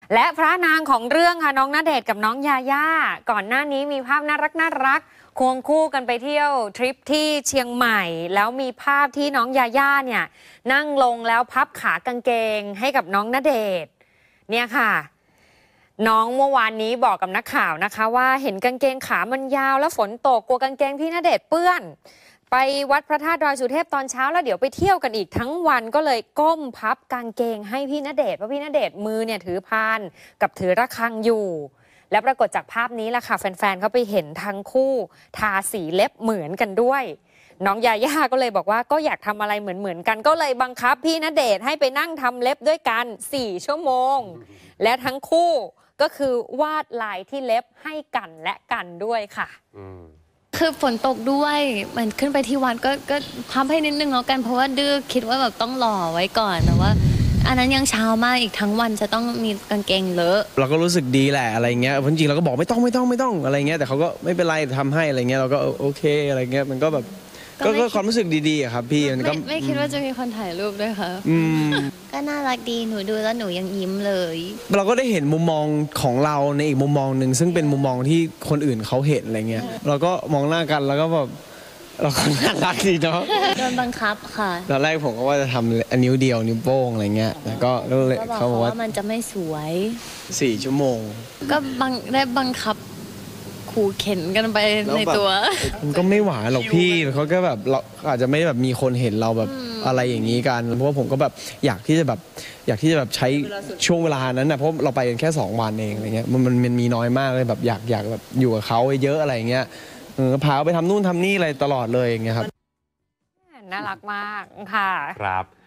และพระนางของเรื่องค่ะน้องณเดชน์กับน้องยาย่าก่อนหน้านี้มีภาพน่ารักควงคู่กันไปเที่ยวทริปที่เชียงใหม่แล้วมีภาพที่น้องยาย่าเนี่ยนั่งลงแล้วพับขากางเกงให้กับน้องณเดชน์เนี่ยค่ะน้องเมื่อวานนี้บอกกับนักข่าวนะคะว่าเห็นกางเกงขามันยาวแล้วฝนตกกลัวกางเกงพี่ณเดชน์เปื้อนไปวัดพระธาตุดอยสุเทพตอนเช้าแล้วเดี๋ยวไปเที่ยวกันอีกทั้งวันก็เลยก้มพับกางเกงให้พี่ณเดชน์เพราะพี่ณเดชน์มือเนี่ยถือพานกับถือระฆังอยู่และปรากฏจากภาพนี้แหละค่ะแฟนๆเขาไปเห็นทั้งคู่ทาสีเล็บเหมือนกันด้วยน้องยาย่าก็เลยบอกว่าก็อยากทำอะไรเหมือนกันก็เลยบังคับพี่ณเดชน์ให้ไปนั่งทำเล็บด้วยกัน4 ชั่วโมงและทั้งคู่ก็คือวาดลายที่เล็บให้กันและกันด้วยค่ะคือฝนตกด้วยมันขึ้นไปที่วัดก็พับให้นิดนึงแล้วกันเพราะว่าดื้อคิดว่าแบบต้องหล่อไว้ก่อนแต่ว่าอันนั้นยังเช้ามากอีกทั้งวันจะต้องมีกางเกงเลอะเราก็รู้สึกดีแหละอะไรเงี้ยจริงๆเราก็บอกไม่ต้องอะไรเงี้ยแต่เขาก็ไม่เป็นไรทำให้อะไรเงี้ยเราก็โอเคอะไรเงี้ยมันก็แบบก็ความรู้สึกดีๆครับพี่มันก็ไม่คิดว่าจะมีคนถ่ายรูปด้วยค่ะก็น่ารักดีหนูดูแล้วหนูยังยิ้มเลยเราก็ได้เห็นมุมมองของเราในอีกมุมมองหนึ่งซึ่งเป็นมุมมองที่คนอื่นเขาเห็นอะไรเงี้ยเราก็มองหน้ากันแล้วก็แบบเราก็น่ารักดีเนาะโดนบังคับค่ะตอนแรกผมก็ว่าจะทำนิ้วเดียวนิ้วโป้งอะไรเงี้ยแต่ก็เลยเขาบอกว่ามันจะไม่สวย 4 ชั่วโมงก็ได้บังคับขู่เข็นกันไปในตัวมันก็ไม่หวานหรอกพี่เขาก็แบบเราอาจจะไม่แบบมีคนเห็นเราแบบอะไรอย่างนี้กันเพราะว่าผมก็แบบอยากที่จะแบบใช้ช่วงเวลานั้นนะเพราะเราไปกันแค่2 วันเองอะไรเงี้ยมันมีน้อยมากเลยแบบอยากแบบอยู่กับเขาเยอะอะไรเงี้ยพาไปทำนู่นทำนี่อะไรตลอดเลยอย่างเงี้ยครับน่ารักมากค่ะครับ